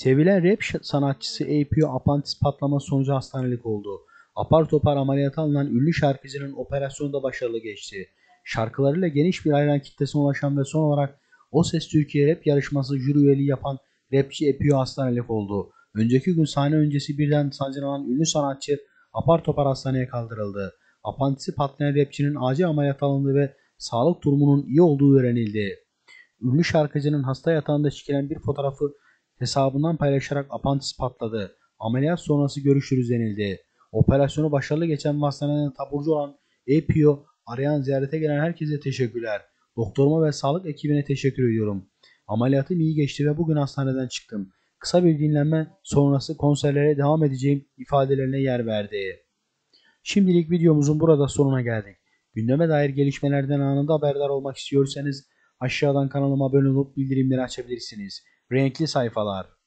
Sevilen rap sanatçısı A.P.O. apandisit patlaması sonucu hastanelik oldu. Apar topar ameliyata alınan ünlü şarkıcının operasyonu da başarılı geçti. Şarkılarıyla geniş bir hayran kitlesine ulaşan ve son olarak O Ses Türkiye Rap yarışması jüri üyeliği yapan rapçi A.P.O. hastanelik oldu. Önceki gün sahne öncesi birden sancılanan ünlü sanatçı apar topar hastaneye kaldırıldı. Apandisi patlayan rapçinin acil ameliyat alındığı ve sağlık durumunun iyi olduğu öğrenildi. Ünlü şarkıcının hasta yatağında çekilen bir fotoğrafı hesabından paylaşarak apandisit patladı. Ameliyat sonrası görüşürüz denildi. Operasyonu başarılı geçen ve hastaneden taburcu olan APO arayan ziyarete gelen herkese teşekkürler. Doktoruma ve sağlık ekibine teşekkür ediyorum. Ameliyatım iyi geçti ve bugün hastaneden çıktım. Kısa bir dinlenme sonrası konserlere devam edeceğim ifadelerine yer verdi. Şimdilik videomuzun burada sonuna geldik. Gündeme dair gelişmelerden anında haberdar olmak istiyorsanız aşağıdan kanalıma abone olup bildirimleri açabilirsiniz. Renkli sayfalar.